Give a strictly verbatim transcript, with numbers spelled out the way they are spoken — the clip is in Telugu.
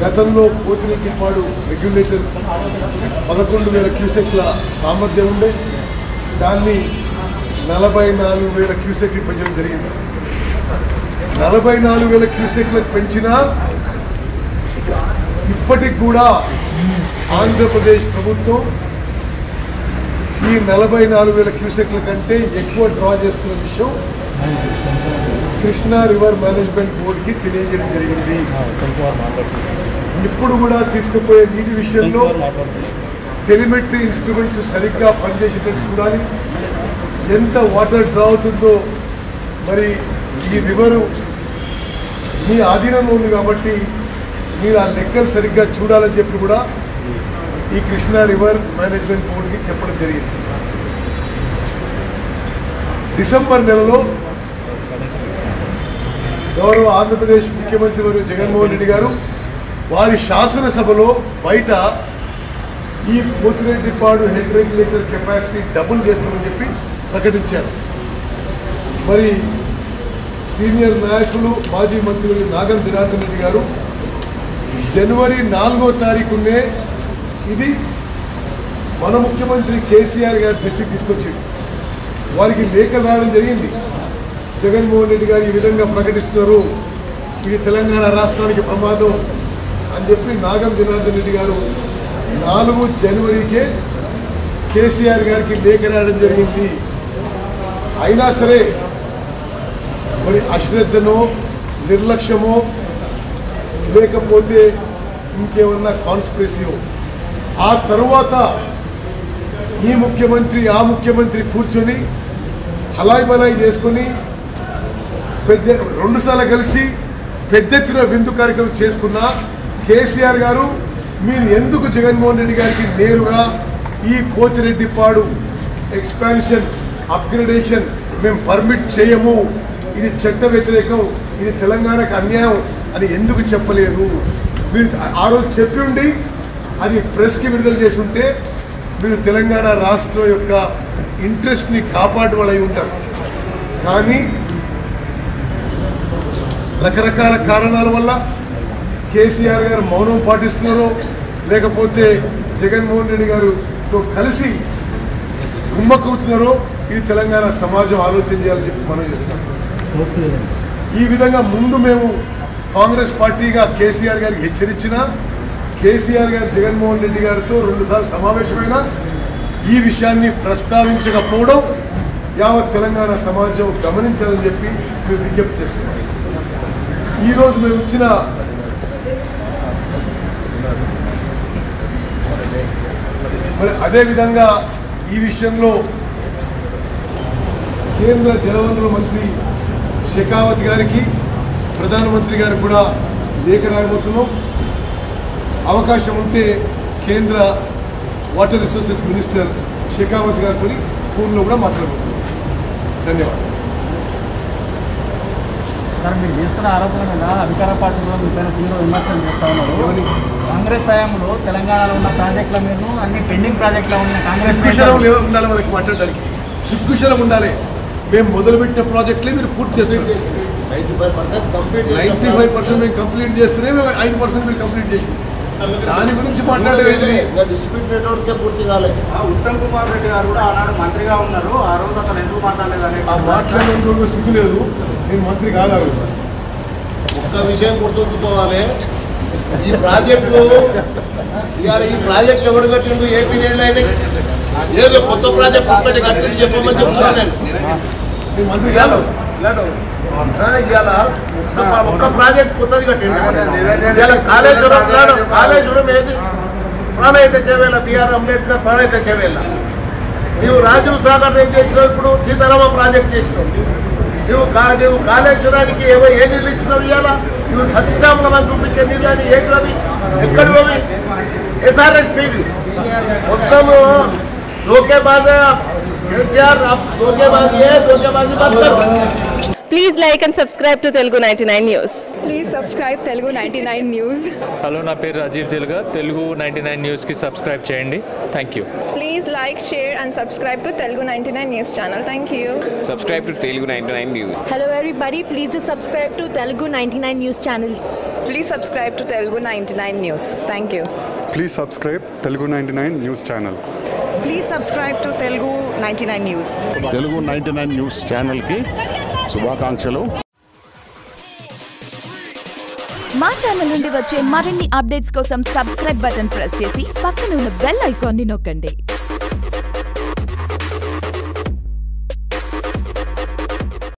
గతంలో పోతిరెడ్డిపాడు రెగ్యులేటర్ పదకొండు వేల క్యూసెక్ల సామర్థ్యం ఉండే దాన్ని నలభై నాలుగు వేల క్యూసెక్లు పెంచడం జరిగింది. నలభై నాలుగు వేల క్యూసెక్లకు పెంచినా ఇప్పటికి కూడా ఆంధ్రప్రదేశ్ ప్రభుత్వం ఈ నలభై నాలుగు వేల క్యూసెక్ల కంటే ఎక్కువ డ్రా చేస్తున్న విషయం కృష్ణా రివర్ మేనేజ్మెంట్ బోర్డుకి తెలియజేయడం జరిగింది. ఇప్పుడు కూడా తీసుకుపోయే నీటి విషయంలో టెలిమెట్రీ ఇన్స్ట్రుమెంట్స్ సరిగ్గా పనిచేసేటట్టు చూడాలి. ఎంత వాటర్ డ్రా అవుతుందో మరి ఈ రివరు మీ ఆధీనంలో ఉంది కాబట్టి మీరు ఆ లెక్కలు సరిగ్గా చూడాలని చెప్పి కూడా ఈ కృష్ణా రివర్ మేనేజ్మెంట్ బోర్డుకి చెప్పడం జరిగింది. డిసెంబర్ నెలలో గౌరవ ఆంధ్రప్రదేశ్ ముఖ్యమంత్రి వర్యులు జగన్మోహన్ రెడ్డి గారు వారి శాసనసభలో బయట ఈ Pothireddypadu head regulator capacity double చేస్తామని చెప్పి ప్రకటించారు. మరి సీనియర్ నాయకులు మాజీ మంత్రులు నాగం జనార్దన్ రెడ్డి గారు జనవరి నాలుగో తారీఖునే ఇది మన ముఖ్యమంత్రి కేసీఆర్ గారి దృష్టికి తీసుకొచ్చింది. వారికి లేఖ రావడం జరిగింది. జగన్మోహన్ రెడ్డి గారు ఈ విధంగా ప్రకటిస్తున్నారు, ఇది తెలంగాణ రాష్ట్రానికి ప్రమాదం అని చెప్పి నాగం జనార్దన్ రెడ్డి గారు నాలుగు జనవరికే కేసీఆర్ గారికి లేఖ రావడం జరిగింది. అయినా సరే మరి అశ్రద్ధనో నిర్లక్ష్యమో లేకపోతే ఇంకేమన్నా కాన్స్పిరసీయో ఆ తరువాత ఈ ముఖ్యమంత్రి ఆ ముఖ్యమంత్రి కూర్చొని హలాయి బలాయి చేసుకొని పెద్ద రెండుసార్లు కలిసి పెద్ద ఎత్తున విందు కార్యక్రమం చేసుకున్న కేసీఆర్ గారు మీరు ఎందుకు జగన్మోహన్ రెడ్డి గారికి నేరుగా ఈ పోతిరెడ్డిపాడు ఎక్స్పాన్షన్ అప్గ్రేడేషన్ మేము పర్మిట్ చేయము, ఇది చట్ట వ్యతిరేకం, ఇది తెలంగాణకు అన్యాయం అని ఎందుకు చెప్పలేదు? మీరు ఆ రోజు చెప్పి ఉండి అది ప్రెస్కి విడుదల చేసి ఉంటే మీరు తెలంగాణ రాష్ట్రం యొక్క ఇంట్రెస్ట్ని కాపాడువలై ఉంటారు. కానీ రకరకాల కారణాల వల్ల కేసీఆర్ గారు మౌనం పాటిస్తున్నారో లేకపోతే జగన్మోహన్ రెడ్డి గారితో కలిసి గుమ్మకవుతున్నారో ఇది తెలంగాణ సమాజం ఆలోచన చేయాలని చెప్పి మనం చేస్తున్నాం. ఈ విధంగా ముందు మేము కాంగ్రెస్ పార్టీగా కేసీఆర్ గారికి హెచ్చరించినా కేసీఆర్ గారు జగన్మోహన్ రెడ్డి గారితో రెండుసార్లు సమావేశమైన ఈ విషయాన్ని ప్రస్తావించకపోవడం యావత్ తెలంగాణ సమాజం గమనించాలని చెప్పి మేము విజ్ఞప్తి చేస్తున్నాం. ఈరోజు మేము ఇచ్చిన మరి అదేవిధంగా ఈ విషయంలో కేంద్ర జలవనరుల మంత్రి షెకావత్ గారికి ప్రధానమంత్రి గారికి కూడా లేఖ రాయబోతున్నాం. అవకాశం ఉంటే కేంద్ర వాటర్ రిసోర్సెస్ మినిస్టర్ షెకావత్ గారితో ఫోన్లో కూడా మాట్లాడబోతున్నాం. ధన్యవాదాలు. సార్, మీరు చేస్తున్న ఆరోపణ మీద అధికార పార్టీలో మీ పైన తీవ్ర విమర్శలు చేస్తా ఉన్నారు. కాంగ్రెస్ హయాంలో తెలంగాణలో ఉన్న ప్రాజెక్టుల మీద అన్ని పెండింగ్ ప్రాజెక్టులో ఉన్న కాంగ్రెస్ సిగ్గుశలం ఉండాలి, మనకి మాట్లాడడానికి సిగ్గుశలం ఉండాలి. మేము మొదలుపెట్టిన ప్రాజెక్టులే మీరు పూర్తి చేస్తే ninety five percent complete ninety five percent మేము కంప్లీట్ చేస్తేనే మేము ఐదు పర్సెంట్ మీరు కంప్లీట్ చేసి దాని గురించి మాట్లాడేది డిస్ట్రిబ్యూట్ నెట్వర్కే పూర్తి కాలేదు. ఉత్తమ్ కుమార్ రెడ్డి గారు కూడా ఆనాడు మంత్రిగా ఉన్నారు. ఆ రోజు అతను ఎందుకు మాట్లాడలేదు? ఆ మాట్లాడేందుకు సిగ్గు లేదు. నేను మంత్రి కాదా? ఒక్క విషయం గుర్తుంచుకోవాలి, ఈ ప్రాజెక్టు ఇవాళ ఈ ప్రాజెక్ట్ ఎవరు కట్టిండు? ఏపీ నీళ్ళు అయినాయి. ఏదో కొత్త ప్రాజెక్ట్ ఒక్కటి కట్టింది చెప్పమని చెప్తున్నా నేను. మంత్రి కాదు. ఇవాళ ఒక్క ప్రాజెక్ట్ కొత్తది కట్టిండు. ఇవాళ కాళేశ్వరం కాళేశ్వరం ఏది ప్రాణహిత చేవేళ, బిఆర్ అంబేద్కర్ ప్రాణహిత చేవేళ. నీవు రాజీవ్ సాగర్ ఏం చేసినావు? ఇప్పుడు సీతారామ ప్రాజెక్ట్ చేసినావు. నువ్వు నువ్వు కాళేశ్వరానికి ఏవో ఏ నీళ్ళు ఇచ్చినావు? ఇవాళ నువ్వు ఖచ్చితంగా మనం చూపించే నీళ్ళు అని ఏంటి అవి? ఎక్కడి అవి? ఎస్ఆర్ఎస్ పీవి మొత్తము धोखेबाज है केसीआर, आप धोखेबाजी है, धोखेबाजी मत करो। Please like and subscribe to Telugu ninety-nine News. Please subscribe Telugu ninety-nine News. Hello నా పేరు రాజీవ్ తెలుగా తెలుగు నైంటీ నైన్ న్యూస్కి సబ్స్క్రైబ్ చేయండి thank you Please like, share and subscribe to Telugu ninety-nine News channel. Thank you. Subscribe to Telugu ninety-nine News. Hello everybody, please do subscribe to Telugu ninety-nine News channel. Please subscribe to Telugu ninety-nine News. Thank you. Please subscribe Telugu ninety-nine News channel. Please subscribe to Telugu ninety-nine News. Telugu ninety nine news ఛానల్కి శుభాకాంక్షలు. మా ఛానల్ నుండి వచ్చే మరిన్ని అప్డేట్స్ కోసం సబ్స్క్రైబ్ బటన్ ప్రెస్ చేసి పక్కన ఉన్న బెల్ ఐకాన్ని నొక్కండి.